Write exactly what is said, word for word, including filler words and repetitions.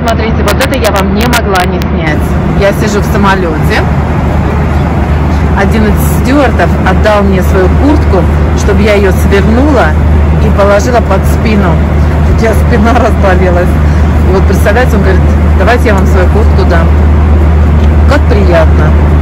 смотрите, вот это я вам не могла не снять. Я сижу в самолете. Один из стюардов отдал мне свою куртку, чтобы я ее свернула и положила под спину. У тебя спина разболелась. И вот представляете, он говорит, давайте я вам свою куртку дам. Как приятно.